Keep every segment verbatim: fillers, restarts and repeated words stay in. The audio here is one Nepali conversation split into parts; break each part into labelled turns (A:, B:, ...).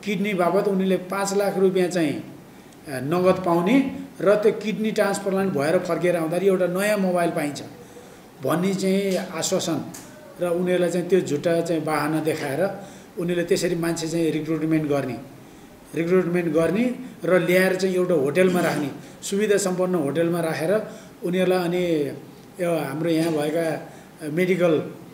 A: किडनी बाबत उनीले पाँच लाख रुपियाँ चाहिँ नगद पाउने र त्यो किडनी ट्रान्सप्लान्ट भएर फर्केर आउँदाखेरि एउटा नयाँ मोबाइल पाइन्छ भन्ने चाहिँ आश्वासन र उनीहरूलाई चाहिँ त्यो झुटा चाहिँ बाहना देखाएर उनीहरूले त्यसरी मान्छे चाहिँ रिक्रुटमेन्ट गर्ने रिक्रुटमेन्ट गर्ने र ल्याएर चाहिँ एउटा होटलमा राख्ने सुविधा सम्पन्न होटलमा राखेर उनीहरूलाई अनि यो हाम्रो यहाँ भएका मेडिकल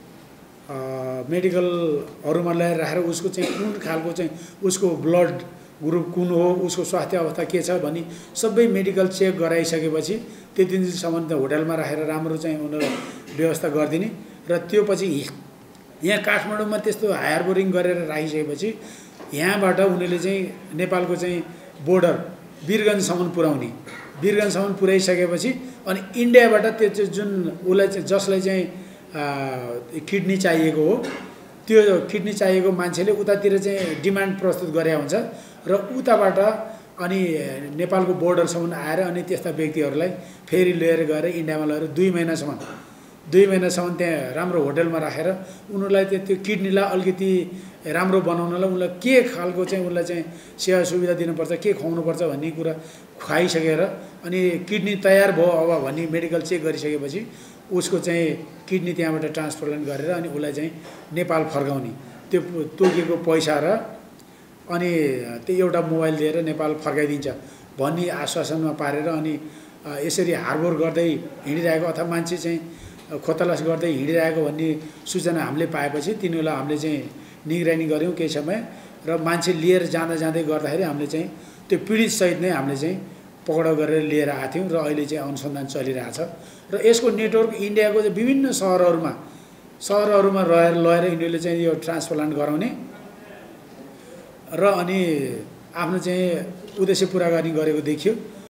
A: मेडिकलहरूमा ल्याएर राखेर उसको चाहिँ कुन खालको चाहिँ उसको ब्लड ग्रुप कुन हो उसको स्वास्थ्य अवस्था के छ भनी सबै मेडिकल चेक गराइसकेपछि त्यति दिनसम्म त होटलमा राखेर राम्रो चाहिँ उनीहरू व्यवस्था गरिदिने र त्यो पछि यहाँ काठमाडौँमा त्यस्तो हायर बोरिङ गरेर राखिसकेपछि यहाँबाट उनीहरूले चाहिँ नेपालको चाहिँ बोर्डर वीरगन्जसम्म पुर्याउने वीरगन्जसम्म पुर्याइसकेपछि अनि इन्डियाबाट त्यो चाहिँ जुन उसलाई चाहिँ जसलाई चाहिँ किडनी चाहिएको हो त्यो किडनी चाहिएको मान्छेले उतातिर चाहिँ डिमान्ड प्रस्तुत गरे हुन्छ र उताबाट अनि नेपालको बोर्डरसम्म आएर अनि त्यस्ता व्यक्तिहरूलाई फेरि लिएर गएर इन्डियामा लगेर दुई महिनासम्म दुई महिनासम्म त्यहाँ राम्रो होटलमा राखेर उनीहरूलाई त्यो किडनीलाई अलिकति राम्रो बनाउनलाई उनलाई के खालको चाहिँ उनलाई चाहिँ सेवा सुविधा दिनुपर्छ के खुवाउनुपर्छ भन्ने कुरा खुवाइसकेर अनि किडनी तयार भयो अब भन्ने मेडिकल चेक गरिसकेपछि उसको चाहिँ किडनी त्यहाँबाट ट्रान्सप्लान्ट गरेर अनि उसलाई चाहिँ नेपाल फर्काउने त्यो तोकेको पैसा र अनि त्यो एउटा मोबाइल दिएर नेपाल फर्काइदिन्छ भन्ने आश्वासनमा पारेर अनि यसरी हार्बर गर्दै हिँडिरहेको अथवा मान्छे चाहिँ खोतलास गर्दै हिँडिरहेको भन्ने सूचना हामीले पाएपछि तिनीहरूलाई हामीले चाहिँ निगरानी गऱ्यौँ केही समय र मान्छे लिएर जाँदा जाँदै गर्दाखेरि हामीले चाहिँ त्यो पीडितसहित नै हामीले चाहिँ पक्राउ गरेर लिएर आएको थियौँ र अहिले चाहिँ अनुसन्धान चलिरहेछ र यसको नेटवर्क इन्डियाको चाहिँ विभिन्न सहरहरूमा सहरहरूमा रहेर लगेर यिनीहरूले चाहिँ यो ट्रान्सप्लान्ट गराउने र अनि आफ्नो चाहिँ उद्देश्य पुरा गर्ने गरेको देखियो।